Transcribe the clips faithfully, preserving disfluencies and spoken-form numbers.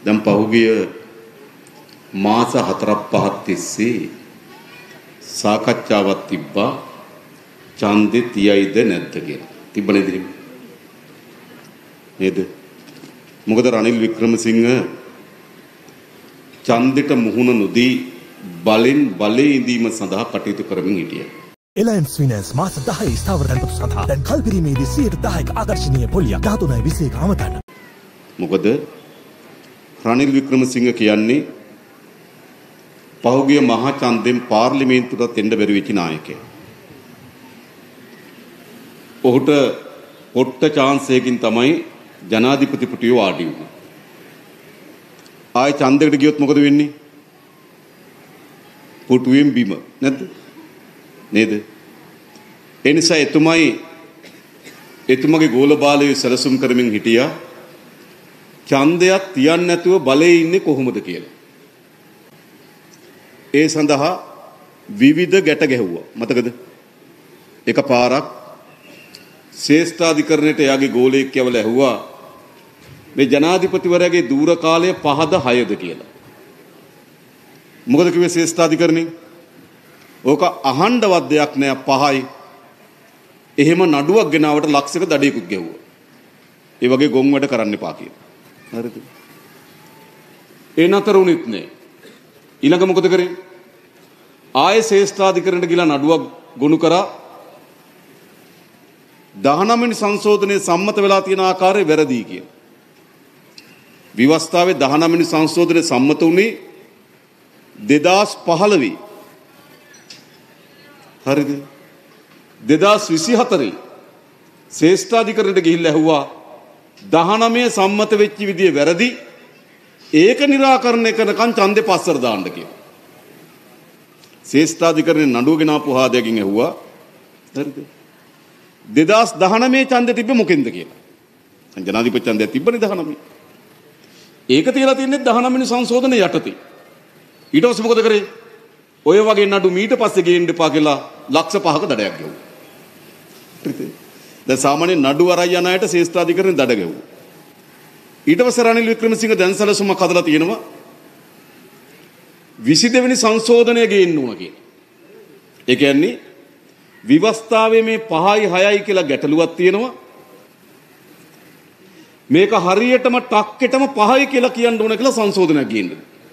දැන් පහුගිය මාස හතරක් පහක් තිස්සේ සාකච්ඡාවක් තිබ්බා ඡන්දෙ තියයිද නැද්ද කියලා. තිබ්බ නේද? නේද? මොකද රනිල් වික්‍රමසිංහ ඡන්දෙට මුහුණ නොදී බලෙන් බලේ ඉඳීම සඳහා කටයුතු කරමින් හිටියා. එලයන්ස් ෆිනන්ස් මාස දහයේ ස්ථාවර තනතුරු සඳහා දැන් කල්පිරීමේදී සියයට දහයක ආකර්ශනීය පොලියක් දහතුනයි විසි එක අමතන්න. මොකද රනිල් වික්‍රමසිංහ කියන්නේ පහුගිය මහා ඡන්දෙන් පාර්ලිමේන්තුවට එන්න බැරි වෙච්ච නායකයෙක්. ඔහුට පොට්ට chance එකකින් තමයි ජනාධිපති පුටිය වාඩි වුණා. ආයි ඡන්දයකට ගියොත් මොකද වෙන්නේ? පුටුවෙන් බිම නැද්ද? නේද? ඒ නිසා එතුමයි එතුමගේ ගෝල බාලයේ සැලසුම් කරමින් හිටියා ඡන්දයක් තියන්නේ නැතුව බලේ ඉන්නේ කොහොමද කියලා. ඒ සඳහා විවිධ ගැට ගැහුවා. මතකද? එකපාරක් ශ්‍රේෂ්ඨාධිකරණයට එයාගේ ගෝලයෙක් යවලා ඇහුවා මේ ජනාධිපතිවරයාගේ දූර කාලය පහද හයද කියලා. මොකද කිව්වේ ශ්‍රේෂ්ඨාධිකරණේ? ඕක අහන්නවත් දෙයක් නෑ පහයි. එහෙම නඩුවක් ගෙනාවට ලක්ෂයක දඩේකුත් ගැහුවා. ඒ වගේ ගොන් වැඩ කරන්න එපා කියලා. හරිද? ඒ නතර උනෙත් නෑ. ඊළඟ මොකද කරේ? ආයේ ශ්‍රේෂ්ඨාධිකරණයට ගිහලා නඩුවක් ගොනු කරා. දහනවය වෙනි සංශෝධනයේ සම්මත වෙලා තියෙන ආකාරය වැරදි කියලා. විවස්ථාවේ දහනවය වෙනි සංශෝධනයේ සම්මත වුණේ දෙදාස් පහළොව. හරිද? දෙදාස් විසිහතරේ ශ්‍රේෂ්ඨාධිකරණයට ගිහිල්ලා ඇහුවා දහනවය සම්මත වෙච්ච විදිය වැරදි. ඒක निराකරණය කරනකන් ඡන්දේ පස්සට දාන්න කියලා. ශ්‍රේෂ්ඨාධිකරණේ නඩුව ගෙනාපු හාදයකින් ඇහුවා. හරිද? දෙදාස් දහනවය ඡන්දේ තිබ්බේ මොකෙන්ද කියලා. ජනාධිපති ඡන්දයක් තිබ්බනේ දහනවය. ඒක තියලා තින්නේ දහනවය වෙනි සංශෝධනය යටතේ. ඊට පස්සේ මොකද කරේ? ඔය වගේ නඩු මීට පස්සේ ගේන්න එපා කියලා ලක්ෂ පහක දඩයක් ගැව්වා. හරිද? දැන් සාමාන්‍ය නඩු අරයි යන අයට ශ්‍රේෂ්ඨාධිකරණේ දඩ ගැව්වා. ඊට පස්සේ රනිල් වික්‍රමසිංහ දැන් සැලසුමක් හදලා තියෙනවා විසි දෙවැනි වෙනි සංශෝධනය ගේන්න ඕන කියලා. ඒ කියන්නේ විවස්ථාවේ මේ පහයි හයයි කියලා ගැටලුවක් තියෙනවා. මේක හරියටම ටක්කෙටම පහයි කියලා කියන්න ඕන කියලා සංශෝධනයක් ගේන්න.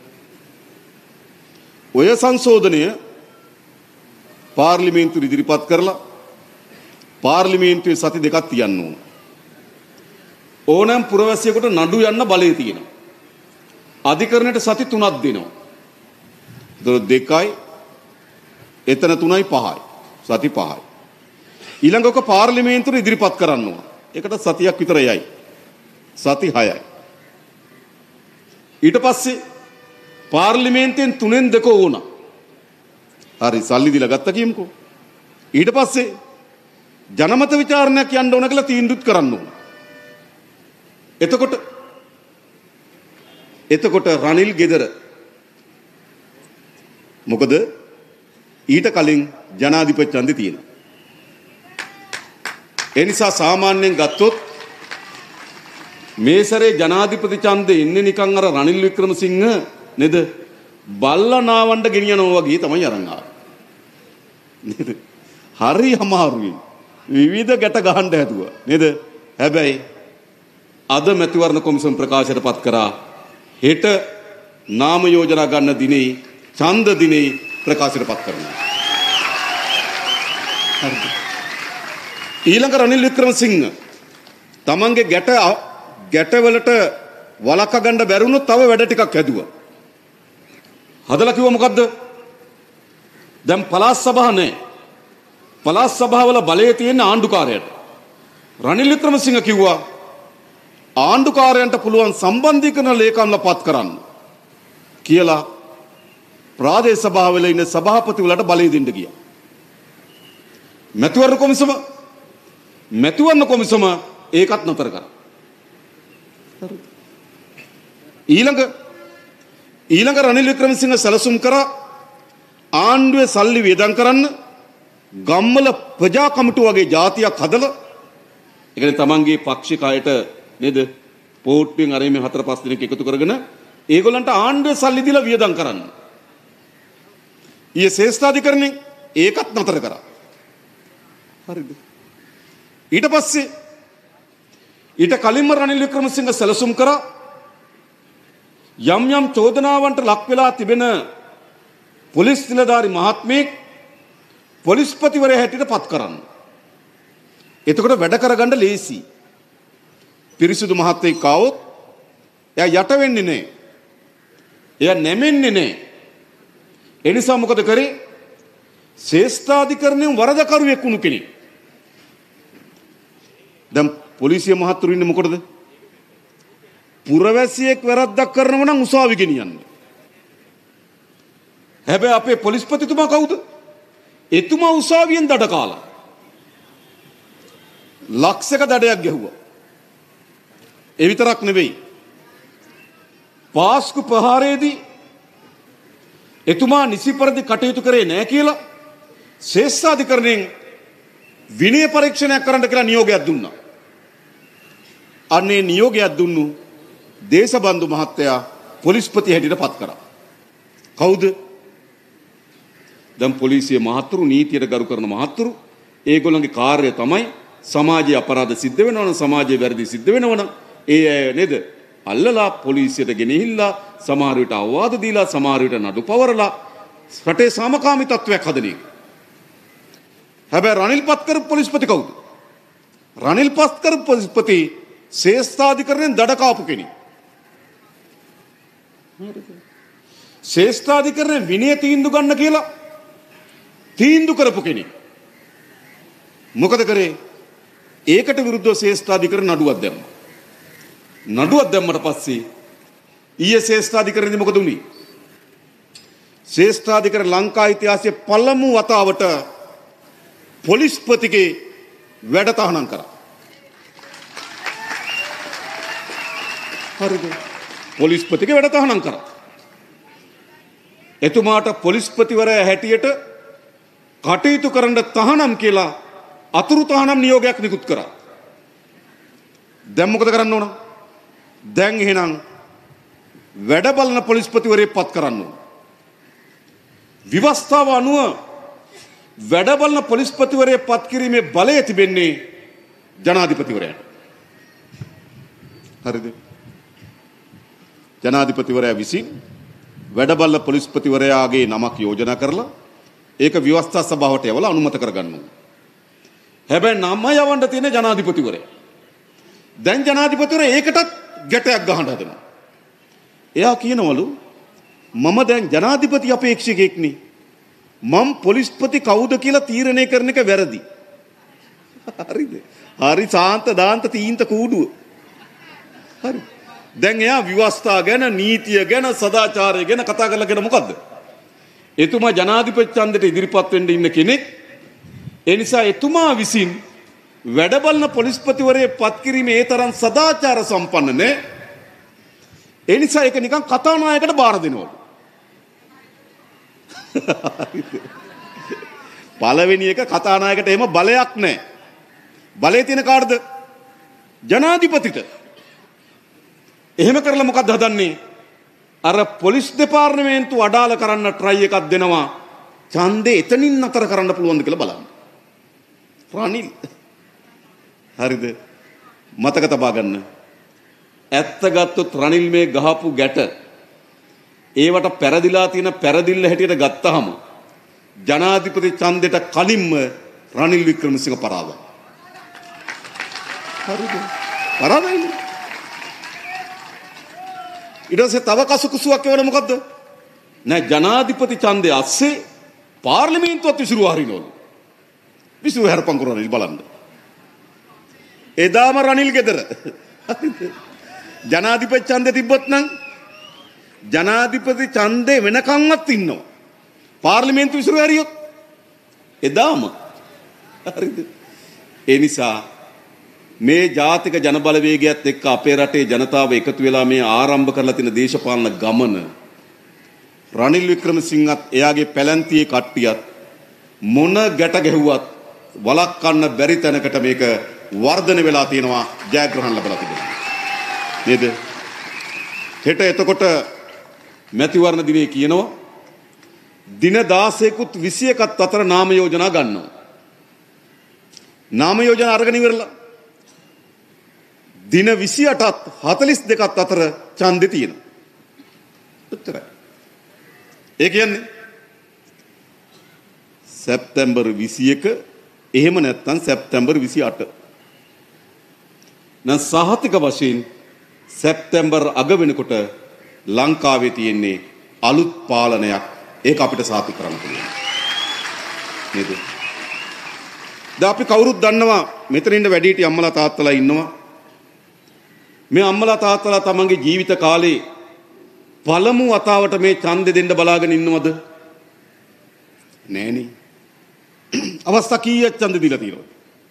ඔය සංශෝධනය පාර්ලිමේන්තුව ඉදිරිපත් කරලා පාර්ලිමේන්තුවේ සති දෙකක් තියන්න ඕන. ඕනෑම පුරවැසියෙකුට නඩු යන්න බලය තියෙනවා. අධිකරණයට සති තුනක් දෙනවා. ඒතර දෙකයි එතන තුනයි පහයි. සති පහයි. ඊළඟක පාර්ලිමේන්තුව ඉදිරිපත් කරන්න ඕන. ඒකට සතියක් විතර යයි. සති හයයි. ඊට පස්සේ පාර්ලිමේන්තුවෙන් තුනෙන් දෙක ඕන. හරි සල්ලි දීලා ගත්ත කියමුකෝ. ඊට පස්සේ ජනමත විචාරණයක් යන්න ඕන කියලා තීන්දුවත් කරන්න ඕන. එතකොට එතකොට රනිල් ගෙදර මොකද ඊට කලින් ජනාධිපති ඡන්දේ තියෙනවා. ඒ නිසා සාමාන්‍යයෙන් ගත්තොත් මේ සැරේ ජනාධිපති ඡන්දේ ඉන්නේ නිකන් අර රනිල් වික්‍රමසිංහ නේද? බල්ලා නාවන්න ගෙනියනවා වගේ තමයි අරන් ආවේ. නේද? හරි අමාරුයි. විවිධ ගැට ගහන්න හැදුවා. නේද? හැබැයි අද මැතිවරණ කොමිසම ප්‍රකාශයටපත් කරා හෙට නාම යෝජනා ගන්න දිනේ ඡන්ද දිනේ ප්‍රකාශයටපත් කරනවා. හරිද? ඊළඟ රනිල් වික්‍රමසිංහ තමන්ගේ ගැට ගැටවලට වලක්ක ගන්න බැරුණොත් තව වැඩ ටිකක් හැදුවා. හදලා කිව්වා මොකද්ද? දැන් පළාත් සභාව නැහැ. පළාත් සභාවල බලය තියෙන ආණ්ඩුකාරයට. රනිල් වික්‍රමසිංහ කිව්වා ආණ්ඩුකාරයන්ට පුළුවන් සම්බන්ධීකරණ ලේකම්ලා පත් කරන්න කියලා ප්‍රාදේශ සභාවල ඉන්න සභාපතිවලට බලය දෙන්න ගියා. මැතිවරණ කොමිසම මැතිවරණ කොමිසම ඒකත් නතර කරා. ඊළඟ ඊළඟ රනිල් වික්‍රමසිංහ සැලසුම් කරා ආණ්ඩුවේ සල්ලි වියදම් කරන්න ගම්වල ප්‍රජා කමිටුව වගේ જાතියක් හදලා ඒ කියන්නේ තමන්ගේ පක්ෂික අයට නේද පෝට්ටුවෙන් අර මේ හතර පහ දිනක එකතු කරගෙන ඒගොල්ලන්ට ආණ්ඩුවේ සල්ලි දීලා වියදම් කරන්න. ඊයේ ශ්‍රේෂ්ඨාධිකරණයෙන් ඒකත් නතර කරා. හරිද? ඊට පස්සේ ඊට කලින්ම රනිල් වික්‍රමසිංහ සැලසුම් කරා යම් යම් චෝදනාවන්ට ලක් වෙලා තිබෙන පොලිස් නිලධාරි මහත්මයෙක් පොලිස්පතිවරයා හැටියට පත් කරන්න. එතකොට වැඩ කරගන්න ලේසි. පිරිසුදු මහත්මයෙක් ආවොත් එයා යට වෙන්නේ නැහැ. එයා නැමෙන්නේ නැහැ. ඒ නිසා මොකද කරේ? ශ්‍රේෂ්ඨාධිකරණයෙන් වරදකරුවෙක් වුණු කෙනෙක්. දැන් පොලිසිය මහත්තුරු ඉන්නේ මොකටද? පුරවැසියෙක් වැරද්දක් කරනව නම් උසාවි ගෙනියන්නේ. හැබැයි අපේ පොලිස්පතිතුමා කවුද? එතුමා උසාවියෙන් දඩ කාලා. ලක්ෂක දඩයක් ගැහුවා. ඒ විතරක් නෙවෙයි. පාස්කු ප්‍රහාරයේදී එතුමා නිසි පරිදි කටයුතු කරේ නැහැ කියලා ශ්‍රේෂ්ඨාධිකරණයෙන් විනය පරීක්ෂණයක් කරන්න කියලා නියෝගයක් දුන්නා. අනේ නියෝගයක් දුන්නු දේශබන්දු මහත්තයා පොලිස්පති හැටියට පත් කරා. කවුද? දැන් පොලිසිය මහත්තුරු නීතියට ගරු කරන මහත්තුරු ඒගොල්ලන්ගේ කාර්යය තමයි සමාජයේ අපරාධ සිද්ධ වෙනවනම් සමාජයේ වැරදි සිද්ධ වෙනවනම් ඒ අය නේද අල්ලලා පොලිසියට ගෙනහිල්ලා සමහර විට අවවාද දීලා සමහර විට නඩු පවරලා රටේ සාමකාමී තත්ත්වයක් හදන එක. හැබැයි රනිල් පත් කරපු පොලිස්පති කවුද? රනිල් පත් කරපු පොලිස්පති ශ්‍රේෂ්ඨාධිකරණයෙන් දඩ කාපු කෙනෙක්. ශ්‍රේෂ්ඨාධිකරණයෙන් විනය තීන්දුව ගන්න කියලා තීන්දුව කරපු කෙනෙක්. මොකද කරේ? ඒකට විරුද්ධව ශ්‍රේෂ්ඨාධිකරණ නඩුවක් දැම්මා. නඩුවක් දැම්මට පස්සේ ඊයේ ශ්‍රේෂ්ඨාධිකරණෙදි මොකද වුනේ? ශ්‍රේෂ්ඨාධිකරණ ලංකා ඉතිහාසයේ පළමු වතාවට පොලිස්පතිගේ වැඩ තහනම් කරා. හරිද? පොලිස්පතිගේ වැඩ තහනම් කරා. එතුමාට පොලිස්පතිවරයා හැටියට කටයුතු කරන්න තහනම් කියලා අතුරු තහනම් නියෝගයක් නිකුත් කරා. දැන් මොකද කරන්න ඕන? දැන් එහෙනම් වැඩ බලන පොලිස්පතිවරයෙක් පත් කරන්න ඕන. විවස්ථාව අනුව වැඩ බලන පොලිස්පතිවරයෙක් පත් කිරීමේ බලය තිබෙන්නේ ජනාධිපතිවරයාට. හරිද? ජනාධිපතිවරයා විසින් වැඩ බලන පොලිස්පතිවරයාගේ නමක් යෝජනා කරලා ඒක විවස්ථා සභාවට යවලා අනුමත කරගන්න ඕන. හැබැයි නම යවන්න තියෙන ජනාධිපතිවරයා. දැන් ජනාධිපතිවරයා ඒකටත් ගැටයක් ගහන්න හදනවා. එයා කියනවලු මම දැන් ජනාධිපති අපේක්ෂකෙක් නේ. මම පොලිස්පති කවුද කියලා තීරණය කරන එක වැරදි. හරිද? හරි සාන්ත දාන්ත තීන්ත කූඩුව. හරි. දැන් එයා විවස්ථා ගැන නීතිය ගැන සදාචාරය ගැන කතා කරලා කියන මොකද්ද? එතුමා ජනාධිපති ඡන්දයට ඉදිරිපත් වෙන්න ඉන්න කෙනෙක්. ඒ නිසා එතුමා විසින් වැඩ බලන පොලිස්පතිවරයෙක් පත් කිරීමේ ඒ තරම් සදාචාර සම්පන්න නැහැ. ඒ නිසා ඒක නිකන් කතානායකට බාර දෙනවලු. පළවෙනි එක කතානායකට එහෙම බලයක් නැහැ. බලය තියෙන කාටද? ජනාධිපතිට. එහෙම කරලා මොකක්ද හදන්නේ? අර පොලිස් දෙපාර්තමේන්තුව අඩාල කරන්න ට්‍රයි එකක් දෙනවා. ඡන්දේ එතනින් නතර කරන්න පුළුවන්ද කියලා බලන්න. රනිල්. හරිද? මතක තබා ගන්න. ඇත්ත ගත්තොත් රනිල් මේ ගහපු ගැට ඒවට පෙරදිලා තියෙන පෙරදිල්ල හැටියට ගත්තාම ජනාධිපති ඡන්දෙට කලින්ම රනිල් වික්‍රමසිංහ පරාදයි. හරිද? පරාදයි. ඊට පස්සේ තව කසුකුසුවක් එවන මොකද්ද? නෑ ජනාධිපති ඡන්දයේ අස්සේ පාර්ලිමේන්තුවත් විසිරුව හරිනවලු. විසිරුව හරපන් කරනවා බලන්න. එදාම රනිල් ගෙදර. ජනාධිපති ඡන්දේ තිබ්බොත් නම් ජනාධිපති ඡන්දේ වෙනකන්වත් ඉන්නවා. පාර්ලිමේන්තු විසිරුව හරියොත් එදාම. හරිද? ඒ නිසා මේ ජාතික ජනබලවේගයත් එක්ක අපේ රටේ ජනතාව එකතු වෙලා මේ ආරම්භ කරලා තියෙන දේශපාලන ගමන රනිල් වික්‍රමසිංහත් එයාගේ පැලැන්තියේ කට්ටියත් මොන ගැට ගැහුවත් වළක්වන්න බැරි තැනකට මේක වර්ධනය වෙලා තියෙනවා, ජයග්‍රහණ ලැබලා තිබෙනවා. නේද? හෙට එතකොට මැතිවරණ දිනේ කියනවා දින දාසයකුත් විසි එකත් අතර නාම යෝජනා ගන්නවා. නාම යෝජනා අරගෙන ඉවරලා දින විසි අටත් හතළිස් දෙකත් අතර ඡන්දෙ තියෙනවා. උත්තරයි. ඒ කියන්නේ සැප්තැම්බර් විසි එක එහෙම නැත්නම් සැප්තැම්බර් විසි අට. නම් සහතික වශයෙන් සැප්තැම්බර් අග වෙනකොට ලංකාවේ තියෙන්නේ අලුත් පාලනයක්. ඒක අපිට සාතික කරන්න පුළුවන්. නේද? දැන් අපි කවුරුත් දන්නවා මෙතන ඉන්න වැඩිහිටි අම්මලා තාත්තලා ඉන්නවා. මේ අම්මලා තාත්තලා තමන්ගේ ජීවිත කාලේ පළමු වතාවට මේ ඡන්දෙ දෙන්න බලාගෙන ඉන්නවද? නෑනේ. අවස්ථා කීයක් ඡන්ද දීලා තියෙනවද?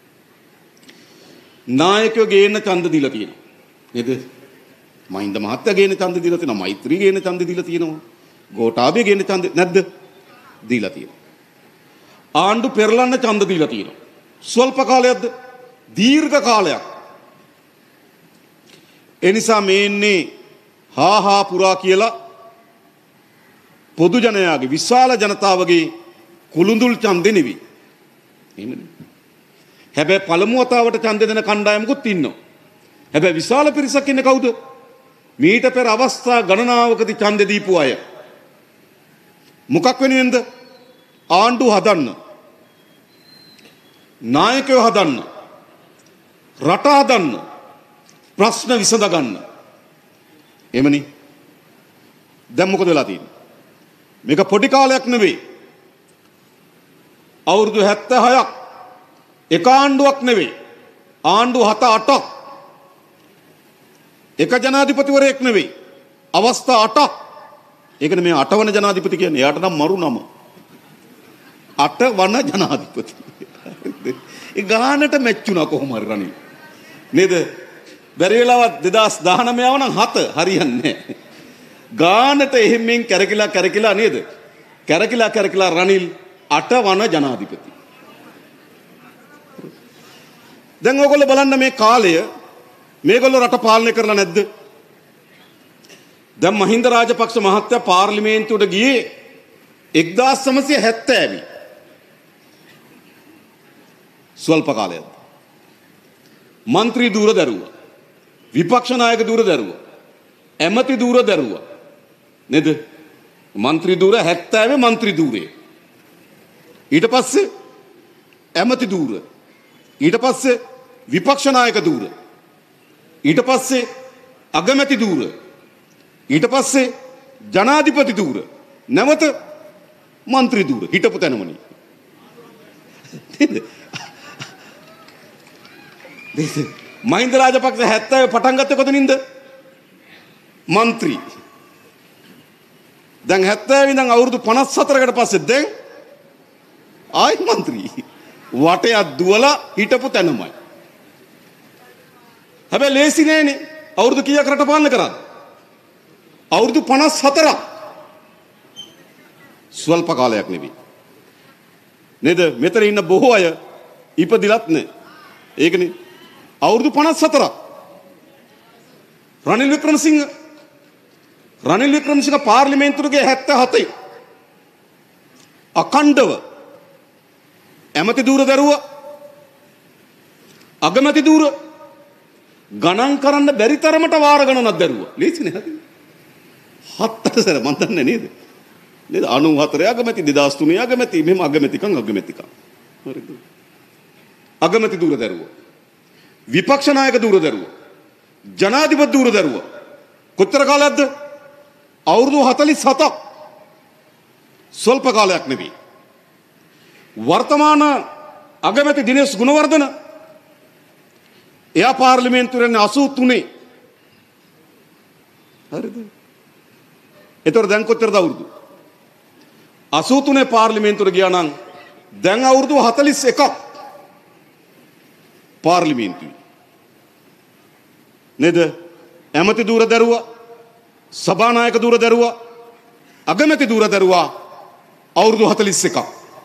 නායකයෝ ගේන ඡන්ද දීලා තියෙනවා. නේද? මහින්ද මහත්තයා ගේන ඡන්ද දීලා තියෙනවා. මෛත්‍රී ගේන ඡන්ද දීලා තියෙනවා. ගෝඨාභය ගේන ඡන්ද නැද්ද? දීලා තියෙනවා. ආණ්ඩු පෙරලන්න ඡන්ද දීලා තියෙනවා. ස්වල්ප කාලයක්ද? දීර්ඝ කාලයක්. ඒ නිසා මේ ඉන්නේ හා හා පුරා කියලා පොදු ජනයාගේ විශාල ජනතාවගේ කුළුඳුල් ඡන්දෙ නෙවි. එහෙමනේ. හැබැයි පළමු වතාවට ඡන්දෙ දෙන කණ්ඩායමකුත් ඉන්නවා. හැබැයි විශාල පිරිසක් ඉන්නේ කවුද? මීට පෙර අවස්ථා ගණනාවකදී ඡන්දෙ දීපු අය. මොකක් වෙනුවෙන්ද? ආණ්ඩු හදන්න. නායකයෝ හදන්න. රට හදන්න. ප්‍රශ්න විසඳ ගන්න. එමනි. දැන් මොකද වෙලා තියෙන්නේ? මේක පොඩි කාලයක් නෙවෙයි. අවුරුදු හැත්තෑහයක් එක ආණ්ඩුවක් නෙවෙයි. ආණ්ඩු හත අටක්. එක ජනාධිපතිවරයෙක් නෙවෙයි. අවස්ථා අටක්. ඒකනේ මේ අටවන ජනාධිපති කියන්නේ. එයාට නම් මරු නම. අටවන ජනාධිපති. ඒ ගානට මැච්චුණා කොහොම හරි රනිල්. නේද? බැරි වෙලාවත් දෙදාස් දහනවය නම් හත හරියන්නේ නැහැ. ගානට එහෙම්මින් කැරකිලා කැරකිලා නේද? කැරකිලා කැරකිලා රනිල් අටවන ජනාධිපති. දැන් ඕගොල්ලෝ බලන්න මේ කාලය මේගොල්ලෝ රට පාලනය කරලා නැද්ද? දැන් මහින්ද රාජපක්ෂ මහත්තයා පාර්ලිමේන්තුවට ගියේ එක්දාස් නවසිය හැත්තෑවේ. ස්වල්ප කාලයක්. මන්ත්‍රී දූර දැරුවා. විපක්ෂ නායක දූර දැරුවා. ඇමති දූර දැරුවා. නේද? මන්ත්‍රී දූර හැත්තෑවේ මන්ත්‍රී දූරේ. ඊට පස්සේ ඇමති දූර. ඊට පස්සේ විපක්ෂ නායක දූර. ඊට පස්සේ අගමැති දූර. ඊට පස්සේ ජනාධිපති දූර. නැවත මන්ත්‍රී දූර. හිටපු තැනමනේ. මහින්ද රාජපක්ෂ හැත්තෑවේ පටන් ගත්තේ කොතනින්ද? මන්ත්‍රී. දැන් හැත්තෑවේ ඉඳන් අවුරුදු පනස් හතරකට පස්සේ දැන් ආයි මන්ත්‍රී. වටයක් දුවලා හිටපු තැනමයි. හැබැයි ලේසි නෑනේ. අවුරුදු කීයක් රට පාලනය කරාද? අවුරුදු පනස් හතරක්. ස්වල්ප කාලයක් නෙවෙයි. නේද? මෙතන ඉන්න බොහෝ අය ඉපදිලත් නෑ. ඒකනේ. අවුරුදු පනස් හතරක්. රනිල් වික්‍රමසිංහ රනිල් වික්‍රමසිංහ පාර්ලිමේන්තුවේ හැත්තෑ හතයි. අඛණ්ඩව ඇමති දූර දරුවා. අගමැති දූර ගණන් කරන්න බැරි තරමට වාර ගණනක් දරුවා. ලේසි නෑ. හත්තට සැර මන් දන්නේ නේද? නේද? අනූ හතරේ අගමැති දෙදාස් තුනේ අගමැති මෙහෙම අගමැතිකම් අගමැතිකම්. හරිද? අගමැති දූර දරුවා. විපක්ෂ නායක දූර දරුවා. ජනාධිපති දූර දරුවා. කොච්චර කාලයක්ද? අවුරුදු හතළිස් හතක්. ස්වල්ප කාලයක් නෙවෙයි. වර්තමාන අගමැති දිනේෂ් ගුණවර්ධන එයා පාර්ලිමේන්තුවේ අසූ තුනේ. හරිද? ඒතර දැන් කොච්චරද අවුරුදු? අසූ තුනේ පාර්ලිමේන්තුවට ගියා නම් දැන් අවුරුදු හතළිස් එකක් පාර්ලිමේන්තුවේ. නේද? ඇමති දූර දරුවා, සභානායක දූර දරුවා, අගමැති දූර දරුවා අවුරුදු හතළිස් එකක්.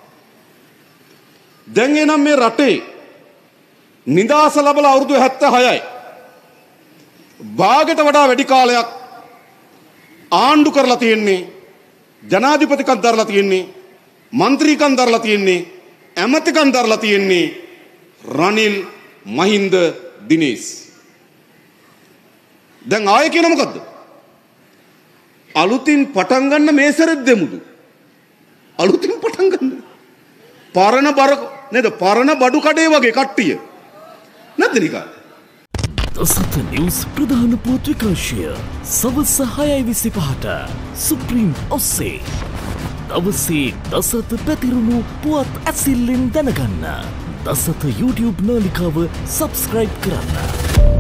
දැන් එනම් මේ රටේ නිදාස ලැබලා අවුරුදු හැත්තෑ හයයි. භාගයට වඩා වැඩි කාලයක් ආණ්ඩු කරලා තියෙන්නේ ජනාධිපතිකම් දරලා තියෙන්නේ මන්ත්‍රීකම් දරලා තියෙන්නේ ඇමතිකම් දරලා තියෙන්නේ රනිල් මහින්ද දිනේෂ්. දැන් ආයේ කියන මොකද්ද? අලුතින් පටන් ගන්න මේසරෙත් දෙමුදු. අලුතින් පටන් ගන්න. පරණ බර නේද? පරණ බඩු කඩේ වගේ කට්ටිය. නැද්ද නිකන්? දසත නිවුස් ප්‍රධාන පුවත් විකාශය සවස් හයයි විසිපහට සුප්‍රීම් ඔස්සේ. දවසේ දසත පැතිරුණු පුවත් ඇසිල්ලෙන් දැනගන්න. දසත YouTube නාලිකාව සබස්ක්‍රයිබ් කරන්න.